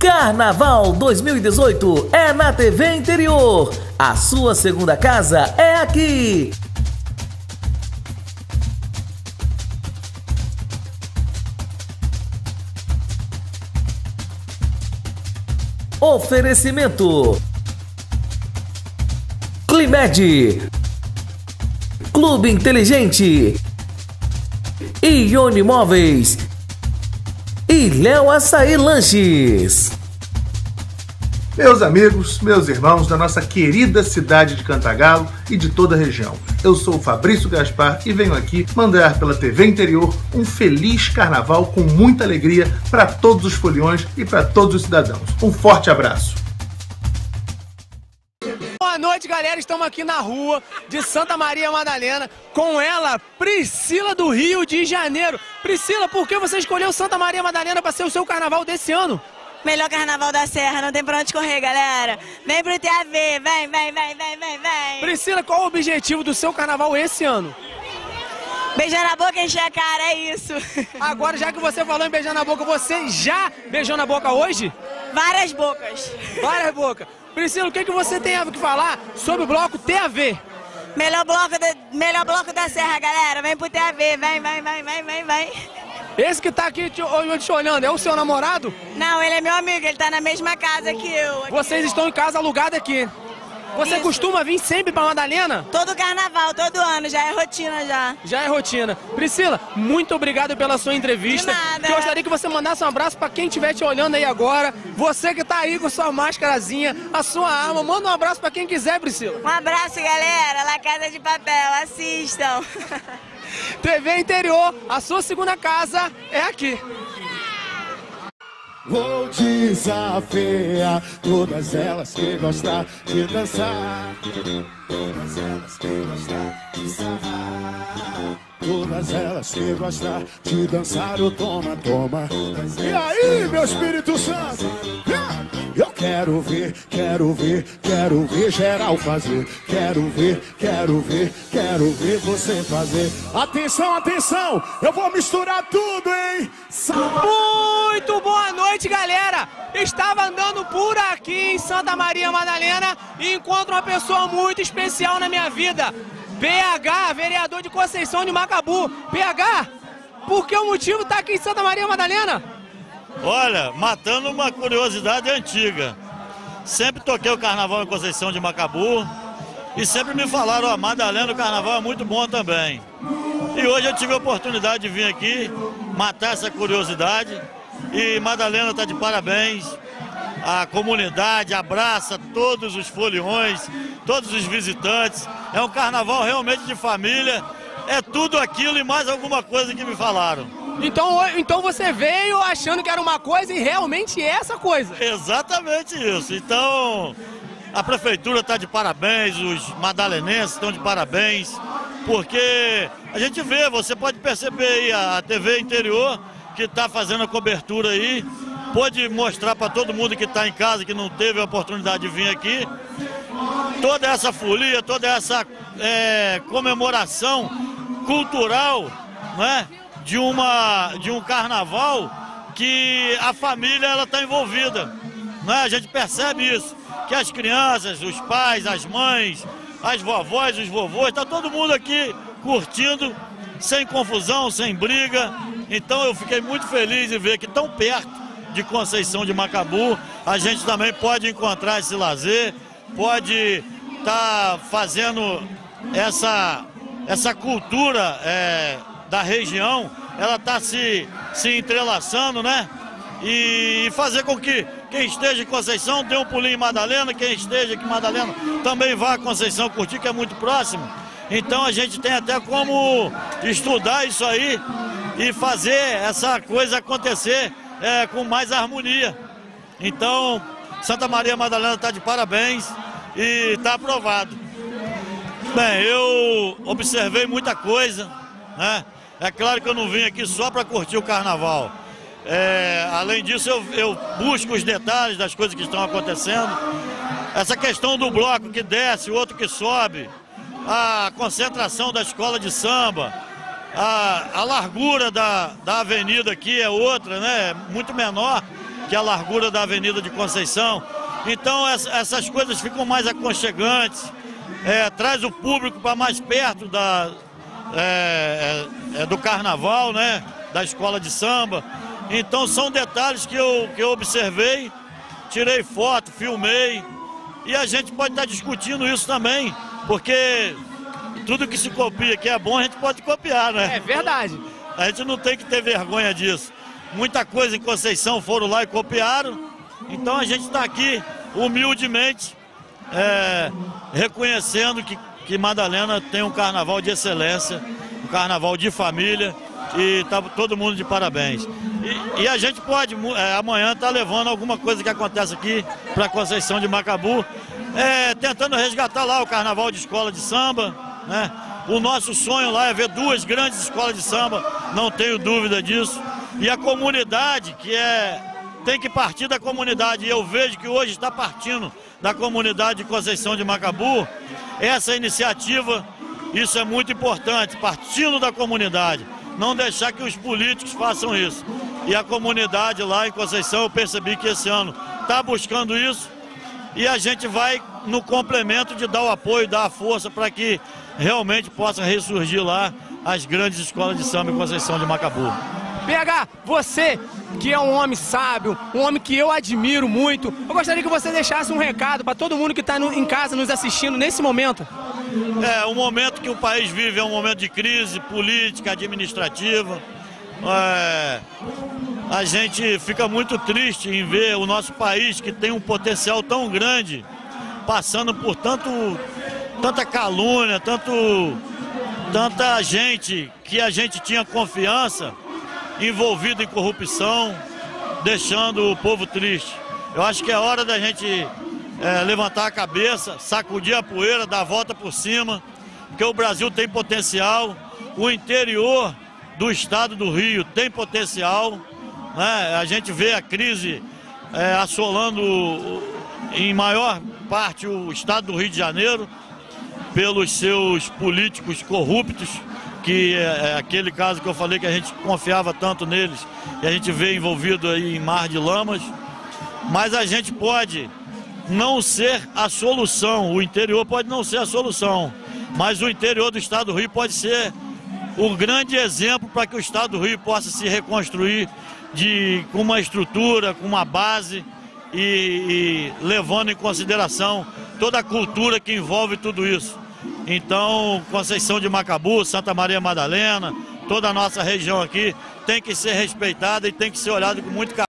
Carnaval 2018 é na TV Interior. A sua segunda casa é aqui. Oferecimento: Climed, Clube Inteligente, Ione Móveis e Léo Açaí Lanches. Meus amigos, meus irmãos da nossa querida cidade de Cantagalo e de toda a região, eu sou o Fabrício Gaspar e venho aqui mandar pela TV Interior um feliz carnaval com muita alegria para todos os foliões e para todos os cidadãos. Um forte abraço! Boa noite, galera, estamos aqui na rua de Santa Maria Madalena com ela, Priscila do Rio de Janeiro. Priscila, por que você escolheu Santa Maria Madalena para ser o seu carnaval desse ano? Melhor carnaval da Serra, não tem pra onde correr, galera. Vem pro TAV, vem. Priscila, qual o objetivo do seu carnaval esse ano? Beijar na boca, encher a cara, é isso. Agora, já que você falou em beijar na boca, você já beijou na boca hoje? Várias bocas. Várias bocas. Priscila, o que você tem a falar sobre o bloco TAV? Melhor bloco da Serra, galera. Vem pro TAV, vem. Esse que tá aqui te olhando, é o seu namorado? Não, ele é meu amigo, ele tá na mesma casa que eu. Vocês estão em casa alugada aqui. Você costuma vir sempre pra Madalena? Todo carnaval, todo ano, já é rotina já. Já é rotina. Priscila, muito obrigado pela sua entrevista. De nada. Gostaria que você mandasse um abraço pra quem estiver te olhando aí agora. Você que tá aí com sua máscarazinha, a sua arma, manda um abraço pra quem quiser, Priscila. Um abraço, galera, La Casa de Papel, assistam. TV Interior, a sua segunda casa é aqui. Vou desafiar todas elas que gostam de dançar, todas elas que gostam de sarrar, todas elas que gostam de dançar o toma. E aí, meu Espírito Santo? Eu quero ver geral fazer. Quero ver você fazer. Atenção, eu vou misturar tudo, hein? Muito boa noite, galera! Estava andando por aqui em Santa Maria Madalena e encontro uma pessoa muito especial na minha vida. PH, vereador de Conceição de Macabu. PH, por que o motivo está aqui em Santa Maria Madalena? Olha, matando uma curiosidade antiga. Sempre toquei o carnaval em Conceição de Macabu e sempre me falaram, ó, Madalena, o carnaval é muito bom também. E hoje eu tive a oportunidade de vir aqui, matar essa curiosidade. E Madalena está de parabéns. A comunidade abraça todos os foliões, todos os visitantes. É um carnaval realmente de família. É tudo aquilo e mais alguma coisa que me falaram. Então você veio achando que era uma coisa e realmente é essa coisa. Exatamente isso. Então a prefeitura está de parabéns, os madalenenses estão de parabéns, porque a gente vê, você pode perceber aí a TV Interior que está fazendo a cobertura aí, pode mostrar para todo mundo que está em casa, que não teve a oportunidade de vir aqui, toda essa folia, toda essa comemoração cultural, né, de um carnaval que a família ela está envolvida, né? A gente percebe isso, que as crianças, os pais, as mães, as vovós, os vovôs, está todo mundo aqui curtindo, sem confusão, sem briga. Então eu fiquei muito feliz em ver que tão perto de Conceição de Macabu a gente também pode encontrar esse lazer, pode estar fazendo essa cultura da região, ela está se entrelaçando, né? E fazer com que quem esteja em Conceição dê um pulinho em Madalena, quem esteja aqui em Madalena também vá a Conceição curtir, que é muito próximo. Então a gente tem até como estudar isso aí e fazer essa coisa acontecer com mais harmonia. Então, Santa Maria Madalena está de parabéns e está aprovado. Bem, eu observei muita coisa, né? É claro que eu não vim aqui só para curtir o carnaval. Além disso, eu busco os detalhes das coisas que estão acontecendo. Essa questão do bloco que desce, o outro que sobe, a concentração da escola de samba, a largura da avenida aqui é outra, né? Muito menor. que é a largura da Avenida de Conceição. Então essas coisas ficam mais aconchegantes, traz o público para mais perto do carnaval, né? Da escola de samba. Então são detalhes que eu observei, tirei foto, filmei, e a gente pode estar discutindo isso também, porque tudo que se copia que é bom a gente pode copiar, né? É verdade. A gente não tem que ter vergonha disso. Muita coisa em Conceição foram lá e copiaram, então a gente está aqui humildemente reconhecendo que Madalena tem um carnaval de excelência, um carnaval de família, e está todo mundo de parabéns. E a gente pode amanhã estar levando alguma coisa que acontece aqui para Conceição de Macabu, tentando resgatar lá o carnaval de escola de samba, né? O nosso sonho lá é ver 2 grandes escolas de samba, não tenho dúvida disso. E a comunidade, tem que partir da comunidade, e eu vejo que hoje está partindo da comunidade de Conceição de Macabu, essa iniciativa, isso é muito importante, partindo da comunidade, não deixar que os políticos façam isso. E a comunidade lá em Conceição, eu percebi que esse ano está buscando isso, e a gente vai no complemento de dar o apoio, dar a força para que realmente possa ressurgir lá as grandes escolas de samba em Conceição de Macabu. PH, você que é um homem sábio, um homem que eu admiro muito, eu gostaria que você deixasse um recado para todo mundo que está em casa nos assistindo nesse momento. O momento que o país vive é um momento de crise política, administrativa. A gente fica muito triste em ver o nosso país, que tem um potencial tão grande, passando por tanta calúnia, tanta gente que a gente tinha confiança, envolvido em corrupção, deixando o povo triste. Eu acho que é hora da gente levantar a cabeça, sacudir a poeira, dar a volta por cima, porque o Brasil tem potencial, o interior do estado do Rio tem potencial, né? A gente vê a crise assolando em maior parte o estado do Rio de Janeiro, pelos seus políticos corruptos, que é aquele caso que eu falei que a gente confiava tanto neles, e a gente vê envolvido aí em mar de lamas. Mas a gente pode não ser a solução, o interior pode não ser a solução, mas o interior do estado do Rio pode ser o grande exemplo para que o estado do Rio possa se reconstruir com uma estrutura, com uma base, e levando em consideração toda a cultura que envolve tudo isso. Então, Conceição de Macabu, Santa Maria Madalena, toda a nossa região aqui tem que ser respeitada e tem que ser olhada com muito carinho.